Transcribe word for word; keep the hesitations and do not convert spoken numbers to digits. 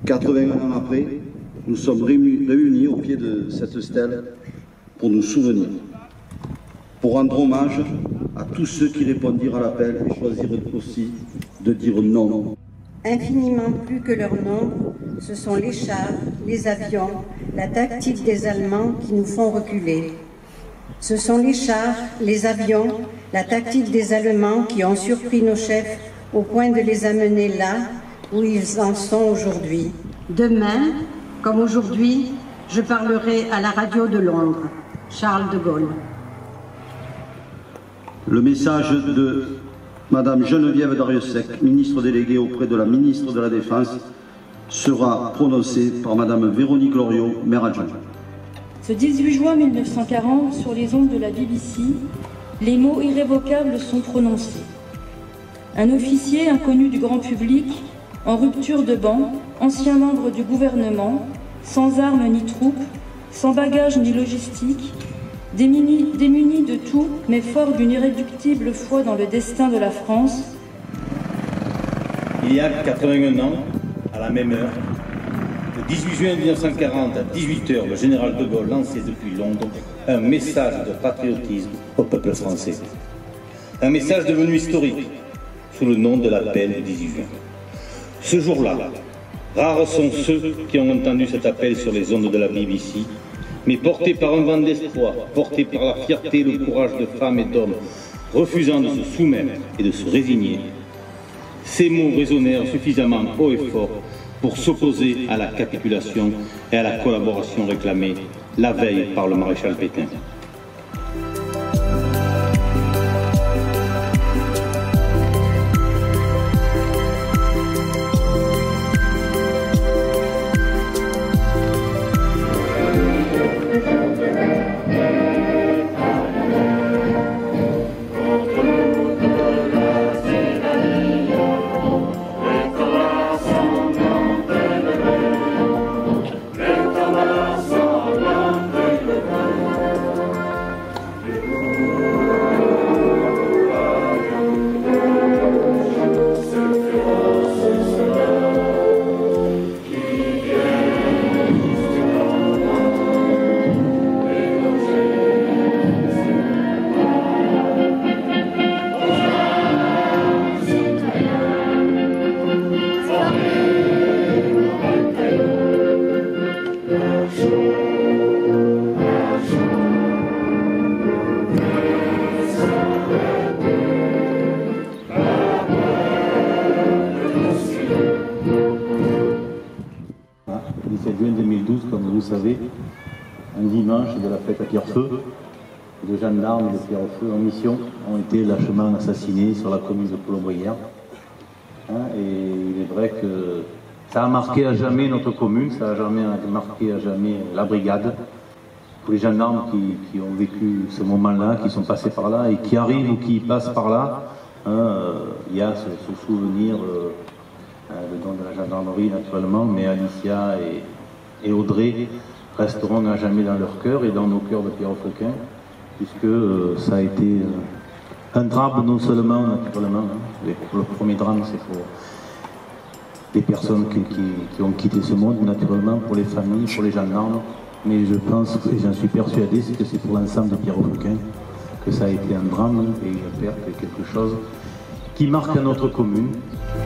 quatre-vingt-un ans après, nous sommes réunis au pied de cette stèle pour nous souvenir, pour rendre hommage à tous ceux qui répondirent à l'appel et choisirent aussi de dire non. Infiniment plus que leur nom, ce sont les chars, les avions, la tactique des Allemands qui nous font reculer. Ce sont les chars, les avions, la tactique des Allemands qui ont surpris nos chefs au point de les amener là où ils en sont aujourd'hui. Demain, comme aujourd'hui, je parlerai à la radio de Londres. Charles de Gaulle. Le message de Madame Geneviève Darrieussecq, ministre déléguée auprès de la ministre de la Défense, sera prononcé par Madame Véronique Loriot, maire adjointe. Ce dix-huit juin mille neuf cent quarante, sur les ondes de la B B C, les mots irrévocables sont prononcés. Un officier inconnu du grand public, en rupture de banc, ancien membre du gouvernement, sans armes ni troupes, sans bagages ni logistique, démuni, démuni de tout, mais fort d'une irréductible foi dans le destin de la France. Il y a quatre-vingt-un ans, à la même heure, le dix-huit juin mille neuf cent quarante, à dix-huit heures, le général de Gaulle lançait depuis Londres un message de patriotisme au peuple français. Un message devenu historique, sous le nom de l'appel du dix-huit juin. Ce jour-là, rares sont ceux qui ont entendu cet appel sur les ondes de la B B C, mais portés par un vent d'espoir, portés par la fierté et le courage de femmes et d'hommes, refusant de se soumettre et de se résigner, ces mots résonnèrent suffisamment haut et fort pour s'opposer à la capitulation et à la collaboration réclamée la veille par le maréchal Pétain. dix-sept juin deux mille douze, comme vous le savez, un dimanche de la fête à Pierrefeu, de gendarmes de Pierrefeu en mission ont été lâchement assassinés sur la commune de Colombrières. Hein, et il est vrai que ça a marqué à jamais notre commune, ça a jamais marqué à jamais la brigade. Pour les gendarmes qui, qui ont vécu ce moment-là, qui sont passés par là et qui arrivent ou qui passent par là, hein, euh, il y a ce, ce souvenir, euh, euh, le don de la gendarmerie naturellement, mais Alicia et, et Audrey resteront à jamais dans leur cœur et dans nos cœurs de Pierrefontaine, puisque euh, ça a été euh, un drame non seulement naturellement, hein, le, le premier drame c'est pour les personnes qui, qui, qui ont quitté ce monde naturellement, pour les familles, pour les gendarmes, mais je pense et j'en suis persuadé que c'est pour l'ensemble de Pierrefontaine que ça a été un drame et une perte, quelque chose qui marque à notre commune.